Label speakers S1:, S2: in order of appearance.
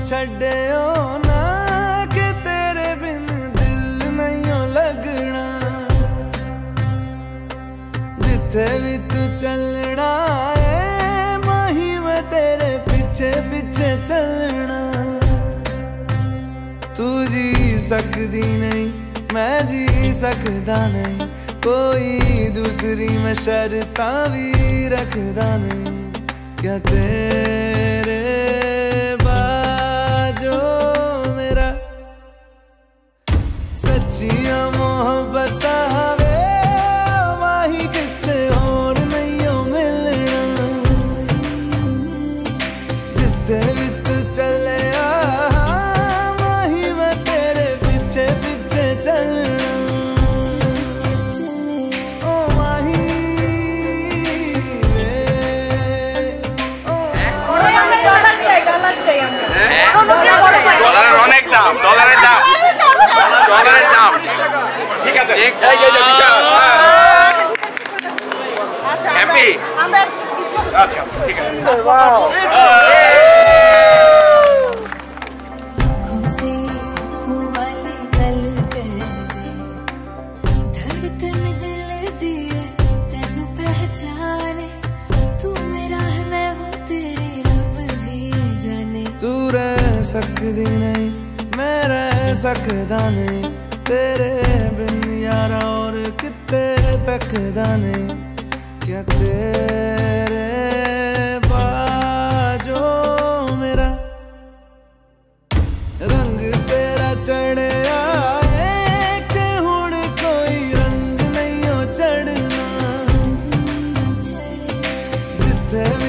S1: छड्डियो ना कि तेरे बिन दिल नहीं लगना। जिथे भी तू चलना है माही मैं तेरे पीछे पीछे चलना। तू जी सकदी नहीं मैं जी सकदा नहीं, कोई दूसरी मैं शर्तां भी रखदा नहीं। क्या तेरे बाजो मेरा सच्चियां मोहब्बत वे माही किते और नहीं हो मिलना। जिथे भी तू चले माही मैं तेरे पीछे पीछे चलना।
S2: ডলারের অনেক দাম, ডলারের দাম, ডলারের দাম। ঠিক আছে, এই যে বিশাল হ্যাপি। আচ্ছা ঠিক আছে।
S1: तू रह सकदी नहीं मैं रह सकदा नहीं, तेरे बिन यारा और किते तकदा नहीं। क्या तेरे बाजो मेरा रंग तेरा चढ़े आए कि हुण कोई रंग नहीं हो चढ़ना। जिथे भी